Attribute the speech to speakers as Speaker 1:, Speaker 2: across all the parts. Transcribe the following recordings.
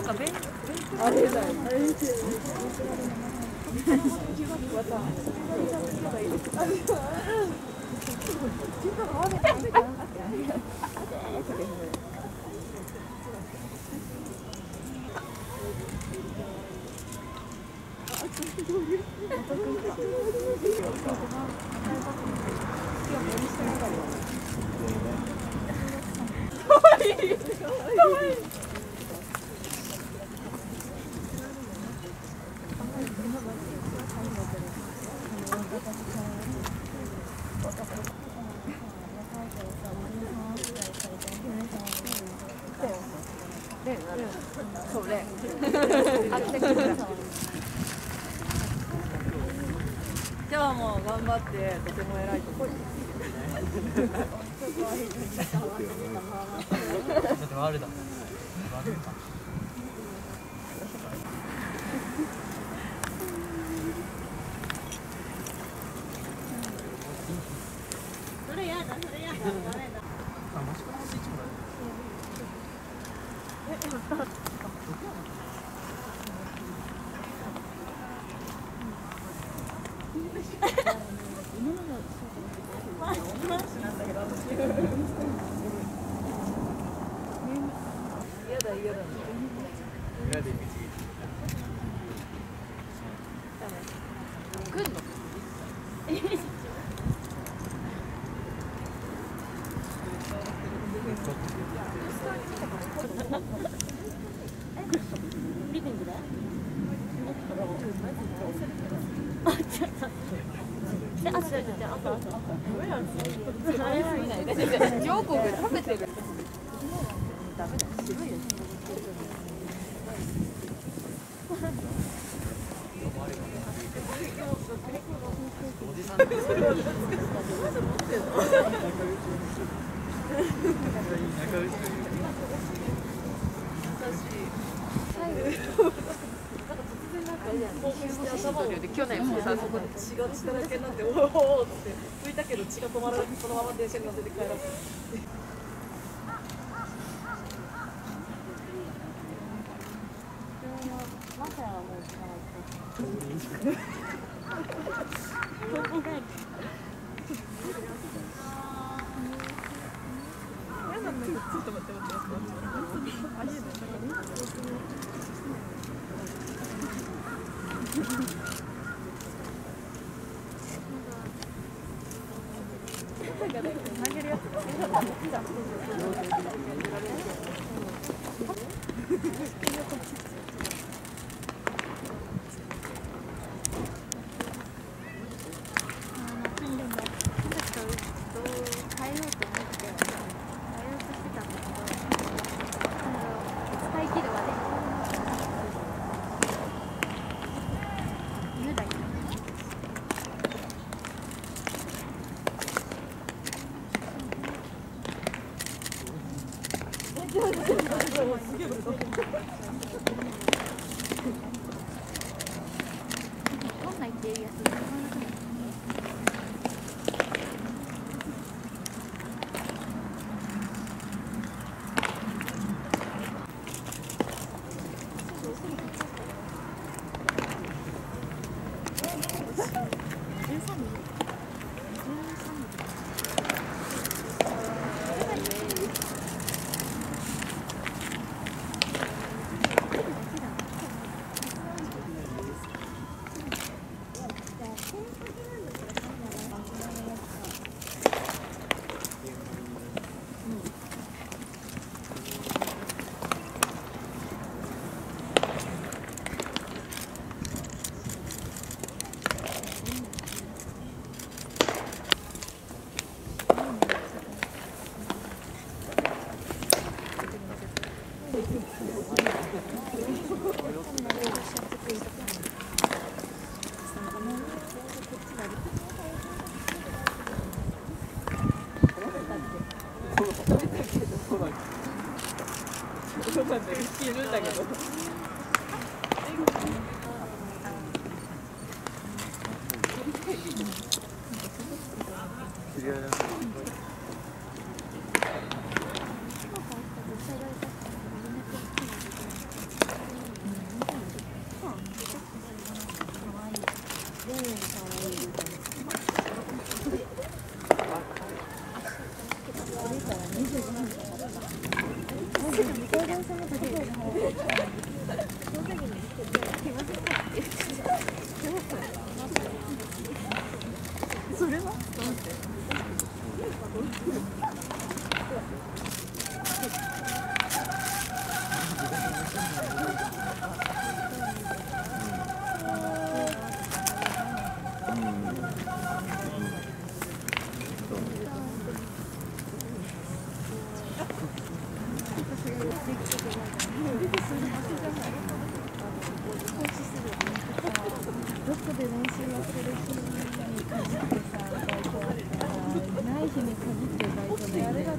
Speaker 1: なんか勉強
Speaker 2: あれだよ。
Speaker 1: そうね。じゃあもう頑張ってとても偉いところに。
Speaker 3: 回るだ。
Speaker 4: それやだ、それやだ、ダメだ。
Speaker 3: あ、マシコのスイッチもらえる。
Speaker 1: 嫌だ嫌だ。
Speaker 3: 裏で道。
Speaker 1: 来んの？
Speaker 4: リビングで？
Speaker 1: ジョーコが食べてる。ダメだ。渋いよ。
Speaker 3: おじさんです。仲良し。
Speaker 1: 去年もさ、そこで血が血だらけになって、おおって拭いたけど血が止まらなくてそのまま電車に乗せて帰らせて。
Speaker 4: マサはもう知らない。
Speaker 1: いるんだけど。
Speaker 3: 知り合いだ。
Speaker 4: その時にその時に気まずいなってそれはどこで練習をする日に限ってさ、バイトあったらない日に限ってバイトね。あれだって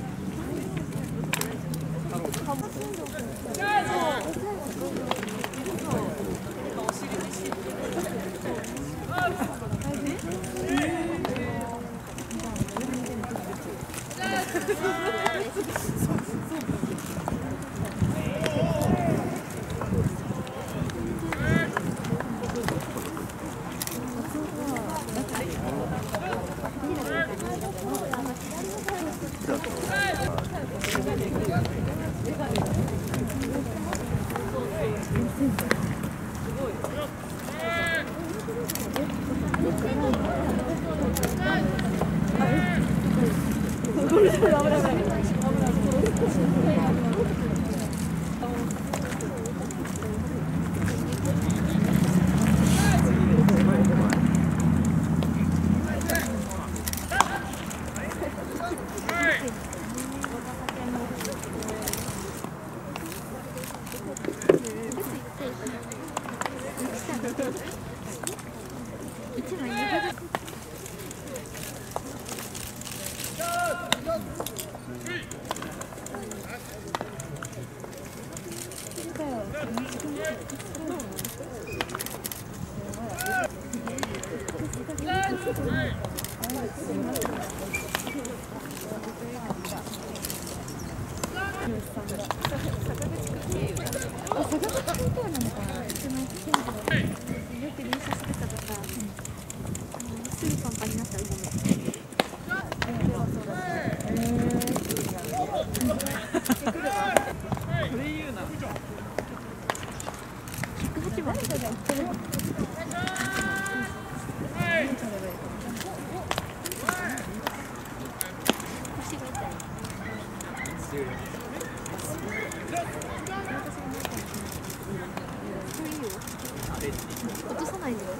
Speaker 4: 落とさないでよ。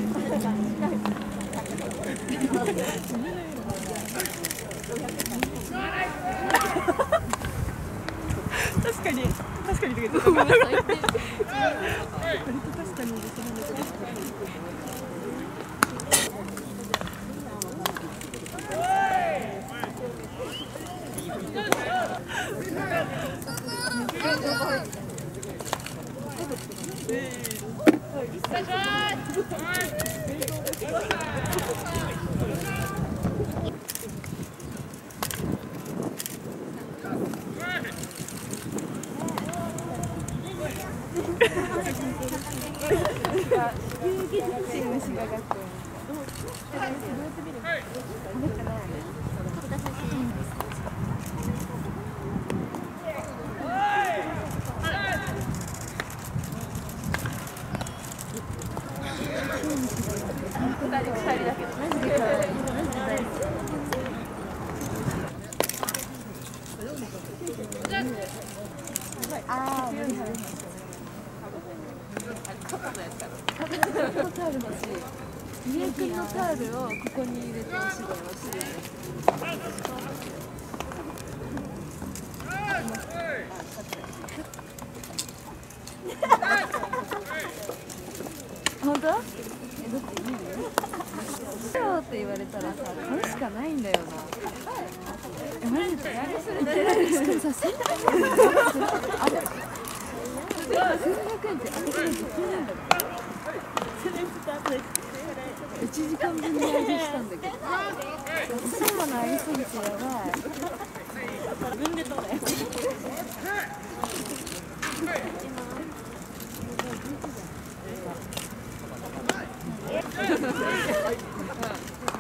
Speaker 1: 確かにとか言ってた。
Speaker 4: ごめんなさいって。
Speaker 1: 割と確かにその中で。家君のタールをここに入れて指導をしてる。本当？だっていいよ。そうって言われたらさ、これしかないんだよな。マジでやりすぎてる。しかもさ、1500円って私の時給なんだから。1時間分値上げしたんだけど、そうなのありすぎてやばい。自分で取れ。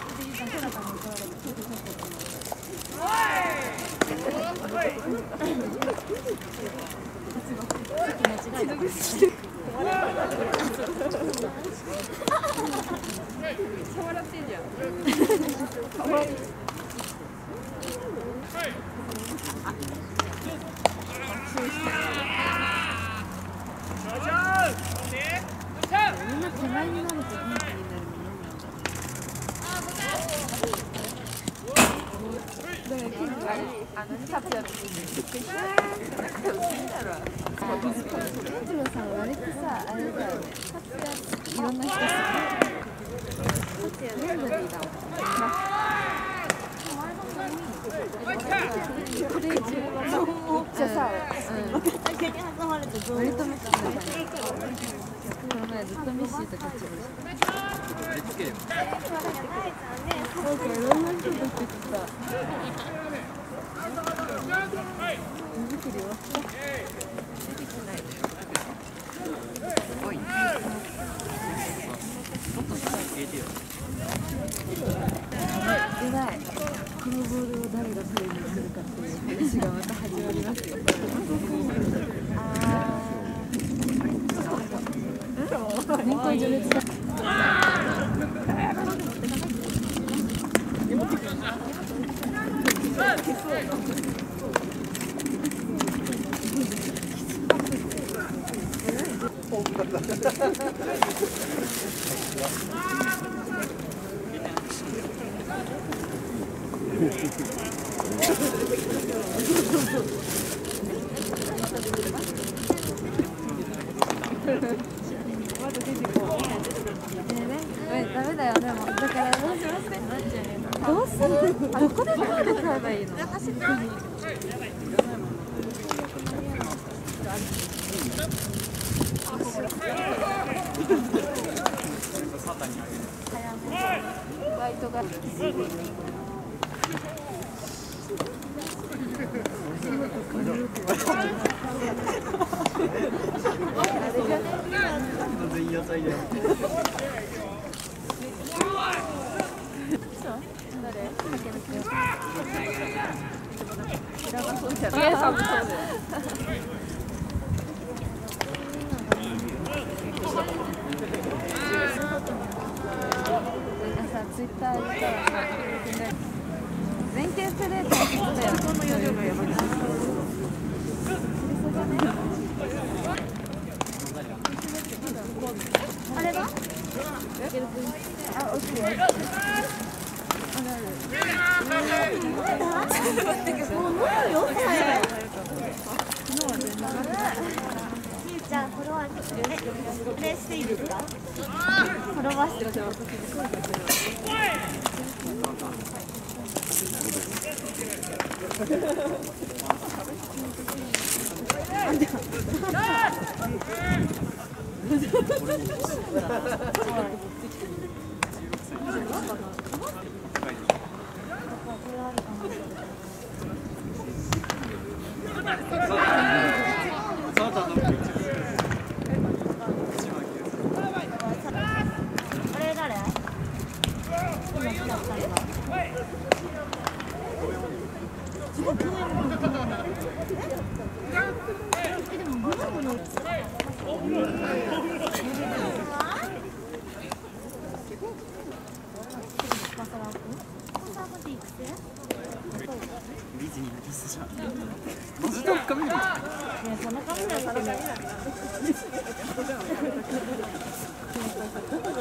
Speaker 1: おい。 笑ってんじゃん。みんな手前になると元気になるもんなんだ。だから結構タプやってる。ペンチロさん割とさ、あれだよね。いろんな人好き。メロディーだもん。プレイ中はじゃさ、割と見たんだよね。この前ずっとミッシーとキャッチボールしてた。
Speaker 3: めっちゃけるよ。
Speaker 1: なんかいろんな人としてきた。手作り終わった。出てきてない。おい。もっとさ、入れてよ。でない。このボールを誰がプレイにするかっていう話がまた始まりますよ。年功序列だ。ダメだよ、でもだからどうしますどうする？どこでどこで買えばいいの？バイトが
Speaker 3: 全員野菜だよ。
Speaker 1: ツイッターでさ、連携プレートだよ。その容量がやばい。あれは？あ、落ちる。
Speaker 2: じゃあフォロワープレイしていいですか？フォロワーしてください。
Speaker 3: ビジニーのキスじゃん。マジで深みない。
Speaker 2: その髪だよ、その髪だよ。